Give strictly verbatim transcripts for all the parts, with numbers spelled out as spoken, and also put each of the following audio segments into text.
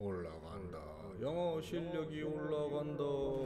올라간다. 영어 실력이 올라간다.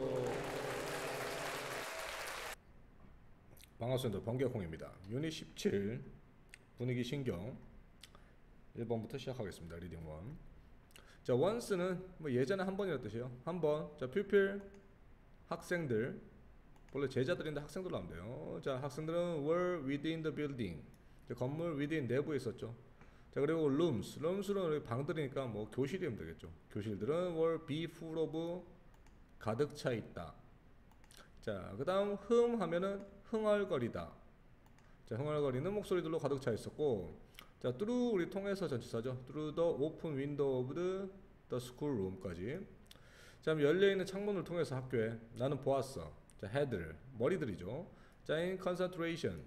반갑습니다. 번개콩입니다. 유닛 십칠 분위기 신경 일 번부터 시작하겠습니다. 리딩 일. 자, once는 뭐 예전에 한 번이라 뜻이에요. 한 번. 자, pupil 학생들, 원래 제자들인데 학생들로 하면 돼요. 자, 학생들은 were within the building. 자, 건물 within 내부에 있었죠. 자, 그리고 rooms, rooms는 방들이니까 뭐 교실이면 되겠죠. 교실들은 were be full of 가득 차 있다. 자, 그 다음 흠 하면은 흥얼거리다. 자, 흥얼거리는 목소리들로 가득 차 있었고, 자, through 우리 통해서 전치사죠. through the open window of the, the school room까지. 자, 열려 있는 창문을 통해서 학교에 나는 보았어. 자, head를 머리들이죠. 자, in concentration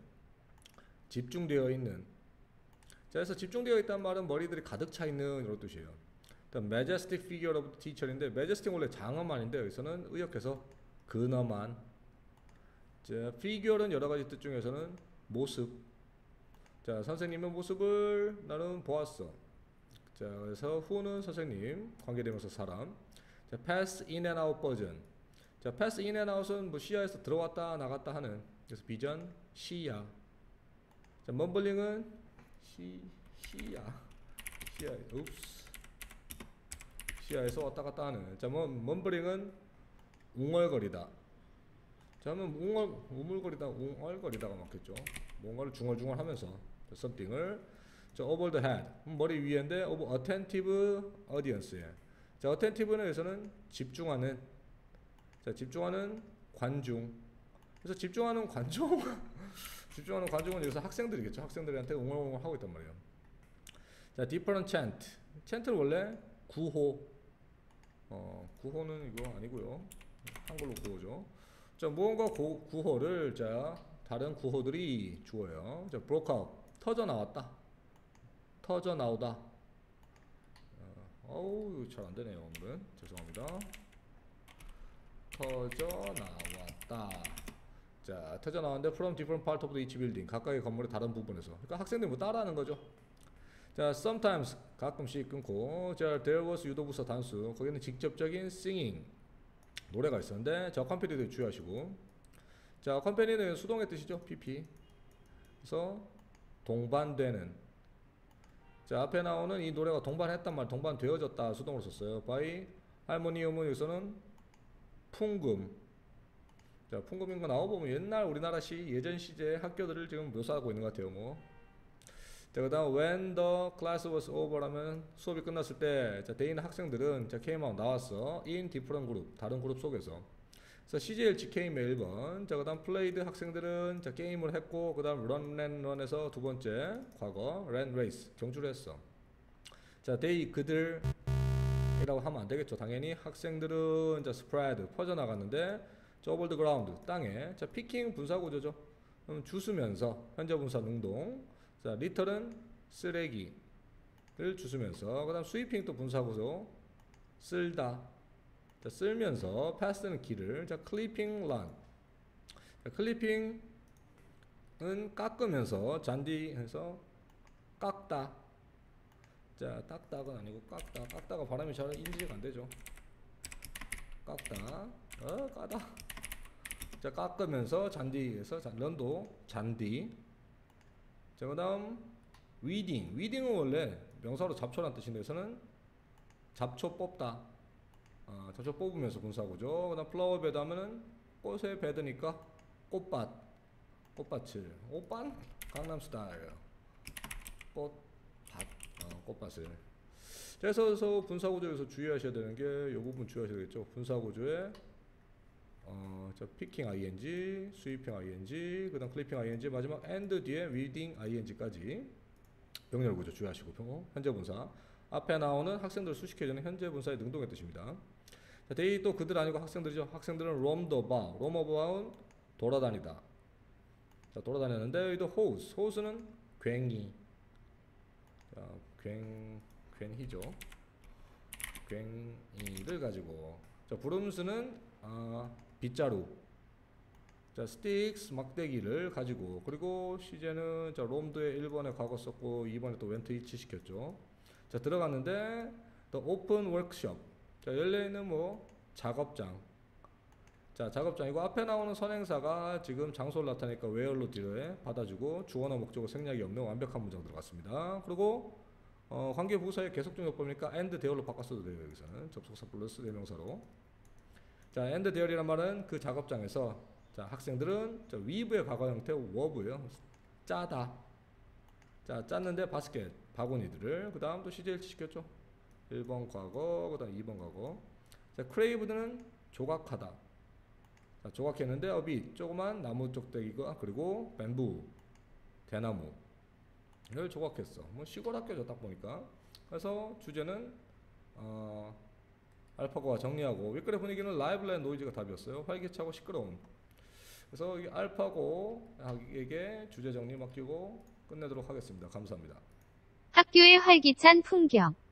집중되어 있는. 자, 그래서 집중되어 있다는 말은 머리들이 가득 차 있는 이런 뜻이에요. 일단 majestic figure of the teacher인데 majestic 원래 장엄한인데 여기서는 의역해서 근엄한. 자, figure는 여러 가지 뜻 중에서는 모습. 자, 선생님의 모습을 나는 보았어. 자, 그래서 who는 선생님, 관계대명사 사람. 자, pass in and out 버전. 자, pass in and out은 뭐 시야에서 들어왔다 나갔다 하는. 그래서 비전 시야. 자, mumbling은 시 시야 시야 읍스 시야에서 왔다 갔다 하는. 자, 뭐 mumbling은 웅얼거리다. 자, 그러면 웅얼 우물거리다 웅얼거리다가 맞겠죠. 뭔가를 중얼중얼하면서 something을. 자, over the head 머리 위인데 of attentive audience에. 자, attentive는 여기서는 집중하는. 자, 집중하는 관중. 그래서 집중하는 관중 집중하는 관중은 여기서 학생들이겠죠. 학생들한테 웅얼웅얼 하고 있단 말이에요. 자, different chant. chant는 원래 구호. 어, 구호는 이거 아니고요. 한글로 구호죠. 자, 무언가 고, 구호를 자 다른 구호들이 주어요. 자, broke out 터져 나왔다. 터져 나오다. 어우, 잘 안 되네요 오늘은. 죄송합니다. 터져 나왔다. 자, 터져 나왔는데 from different part of the each building 각각의 건물의 다른 부분에서. 그러니까 학생들이 뭐 따라하는 거죠. 자, sometimes 가끔씩 끊고. 자, there was 유도부사 단수. 거기는 직접적인 singing 노래가 있었는데, 자, 컴패니도 주의하시고. 자, 컴패니는 수동의 뜻이죠. 피피. 그래서 동반되는. 자, 앞에 나오는 이 노래가 동반했단 말, 동반되어졌다 수동으로 썼어요. by 할모니움은 여기서는 풍금. 자, 풍금인 거 나와보면 옛날 우리나라 시, 예전 시제 학교들을 지금 묘사하고 있는 것 같아요. 뭐. 자, 그 다음 when the class was over 하면 수업이 끝났을 때, 자, 대인 학생들은 자, came out 나왔어. in different group 다른 그룹 속에서. 그래서 씨제일치 came의 일 번. 자, 그 다음 played 학생들은 자, 게임을 했고, 그 다음 run and run에서 두 번째 과거 ran race 경주를 했어. 자, they 그들 이라고 하면 안 되겠죠. 당연히 학생들은 자, spread 퍼져나갔는데, 자, over the ground 땅에. 자, picking 분사구조죠. 그럼 주스면서 현재 분사 능동. 자, litter은 쓰레기를 주스면서. 그 다음 sweeping 또 분사구조 쓸다. 자, 쓸면서. pass는 길을. 자, clipping run. 자, clipping은 깎으면서. 잔디 해서 깎다. 자, 닦다가 아니고 깎다. 깎다가 발음이 잘 인지가 안 되죠. 깎다. 어, 까다. 자, 깎으면서 잔디에서 자, 런도 잔디. 자, 그 다음 weeding. weeding은 원래 명사로 잡초란 뜻인데 여기서는 잡초 뽑다. 어, 잡초 뽑으면서 분사구죠. 그 다음 flower bed 하면은 꽃의 베드니까 꽃밭. 꽃밭을. 오빤? 강남스타일. 꽃밭. 어, 꽃밭을. 그래서 분사구조에서 주의하셔야 되는 게 이 부분 주의하셔야 되겠죠. 분사구조에 어, 자, picking ing, sweeping ing, 그 다음 clipping ing, 마지막 and 뒤에 reading ing까지 병렬구조 주의하시고. 현재 분사 앞에 나오는 학생들 수식해주는 현재 분사의 능동의 뜻입니다. 자, they 또 그들 아니고 학생들이죠. 학생들은 roamed about, roam about은 돌아다니다. 자, 돌아다녔는데 여기도 hose, hose는 괭이. 자, 괭, 괭이죠. 괭이를 가지고. 자, 브룸스는 아, 빗자루. 자, sticks 막대기를 가지고. 그리고 시제는 자, 롬드에 일 번에 과거 썼고 이 번에 또 웬트 일치시켰죠. 자, 들어갔는데 The open workshop. 자, 열려있는 뭐 작업장. 자, 작업장이고 앞에 나오는 선행사가 지금 장소를 나타내니까 where로 뒤에 받아주고 주어나 목적어 생략이 없는 완벽한 문장 들어갔습니다. 그리고 어, 관계 부사의 계속적 요법이니까 and there로 바꿨어도 돼요. 여기서는 접속사 플러스 대명사로. 자, and there이란 말은 그 작업장에서 자, 학생들은 자, weave의 과거 형태 verb예요. 짜다. 자, 짰는데 바스켓 바구니들을 그 다음 또 씨제일치 시켰죠. 일 번 과거, 그 다음 이 번 과거. 자, craved는 조각하다. 자, 조각했는데 어비 조그만 나무 쪽대기가 그리고 뱀부 대나무 를 조각했어. 뭐 시골 학교죠 딱 보니까. 그래서 주제는 어, 알파고가 정리하고 윗글의 분위기는 라이블 앤 노이즈가 답이었어요. 활기차고 시끄러움. 그래서 이 알파고에게 주제 정리 맡기고 끝내도록 하겠습니다. 감사합니다. 학교의 활기찬 풍경.